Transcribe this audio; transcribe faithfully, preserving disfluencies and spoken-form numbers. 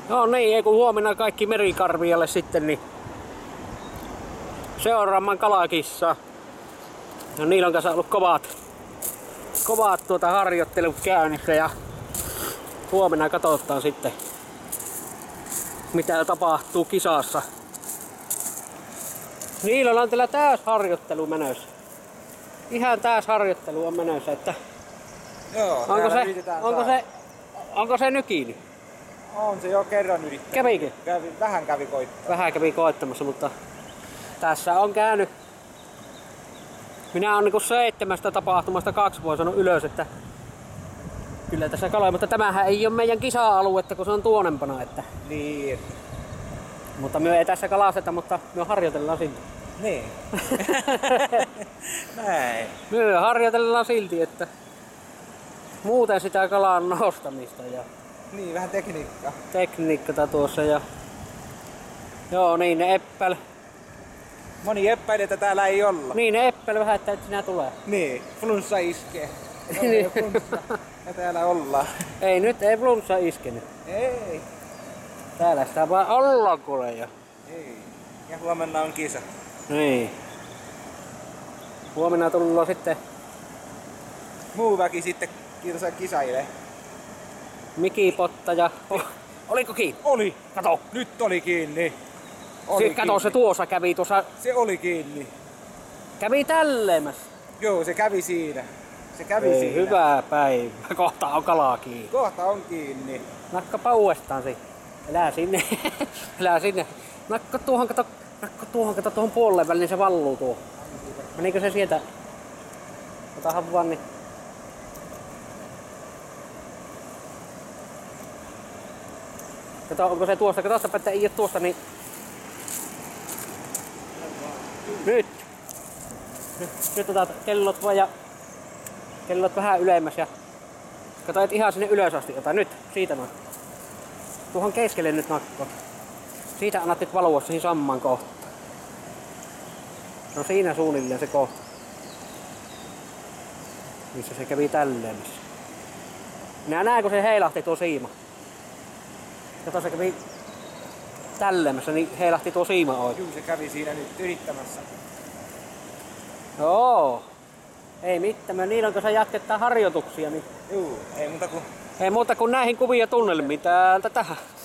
No niin, ei kun huomenna kaikki merikarvialle sitten, niin seuraamaan kalakissa. No niillä on kanssa ollut kovat, kovat tuota harjoittelut käynnissä ja huomenna katsotaan sitten mitä tapahtuu kisassa. Niillä on tällä täys harjoittelu menossa. Ihan täys harjoittelu on menossa, että joo, onko se, onko se, onko se nykinyt? On se jo kerran yrittänyt. Kävikö? Kävi, vähän kävi koittaa. Vähän kävi koittamassa, mutta tässä on käynyt. Minä olen niinku seitsemästä tapahtumasta kaksi vuotta sanonut ylös, että kyllä tässä kaloja, mutta tämähän ei ole meidän kisa-aluetta, kun se on tuonempana. Että Niin. mutta me ei tässä kalasteta, mutta me harjoitellaan silti. Niin. Näin. Me harjoitellaan silti, että muuten sitä kalan nostamista ja Niin, vähän tekniikkaa. tekniikkaa tuossa ja joo niin ne eppel. Moni epäilee, että täällä ei olla. Niin ne eppel vähän, että et sinä tulee. Niin, flunssa iskee. No, Niin. ei flunssa. Ja täällä ollaan. Ei nyt ei flunssa iskenyt. Ei. Täällä sitä vaan ollaan kuule ja. Ei. Ja huomenna on kisa. Niin. Huomenna tullaan sitten Muu väki sitten kisa kisailee. Mikipotta ja oh, oliko kiinni? Oli. Kato. Nyt oli kiinni. Se, Oli kato kiinni. se tuossa kävi tuossa. Se oli kiinni. Kävi tälleemässä. Joo, se kävi siinä. Se kävi Ei, siinä. hyvää päivää. Kohta on kalaa kiinni. Kohta on kiinni. Nakkapa uudestaan si. Elää sinne. Elää sinne. Nakka tuohon, kato. Nakka tuohon, kato tuohon puolelle väliin, niin se valluu tuo. Menikö se sieltä? Otahan vaan niin. Kato, onko se tuosta? Katsotaan, että ei ole tuosta, niin nyt. Nyt, nyt otat kellot vaan ja kellot vähän ylemmäs ja kato, et ihan sinne ylös asti ota. Nyt, siitä noin. Tuohon keskelle nyt nakko. Siitä annat nyt valua siihen samman kohtaan. No siinä suunnilleen se kohta. Missä se kävi tälleen. Minä näen, kun se heilahti tuo siima. Kato, se kävi tällemässä, niin heilahti tuo siima oikein. Juu, se kävi siinä nyt yrittämässä. Joo. Ei mitään, me niin on, kun se jatkettaa harjoituksia, niin Juu, ei muuta kuin ei muuta kuin näihin kuvia tunnelmiin täältä tähän.